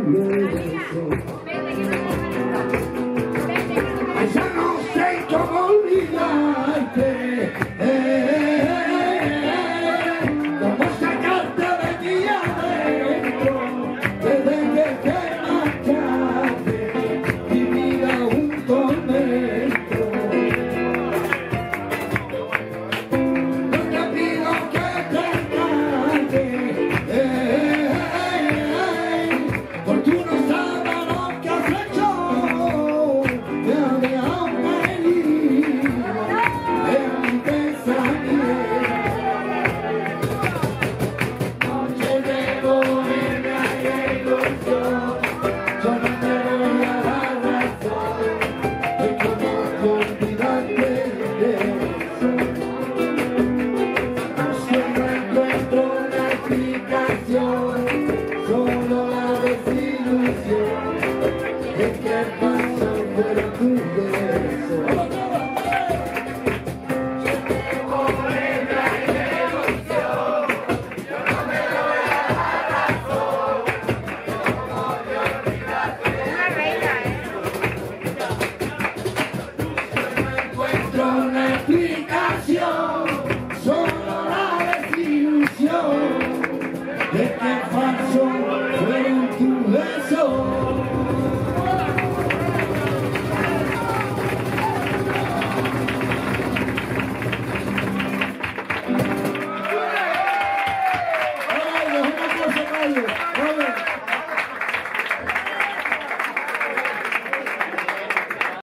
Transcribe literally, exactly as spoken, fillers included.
Ay, ya no sé cómo olvidarte, eh, eh, eh, cómo sacarte de ti adentro, desde que te marchaste, mi vida un tormento. No te pido que te cante, eh, eh, eh, porque uno sabe lo que has hecho, me había venido en mi pensamiento. Noche de bohemia y ilusión, yo no te voy a dar razón de cómo te olvidaste de eso. Siempre encuentro una explicación, solo la desilusión es que pasan por tus besos.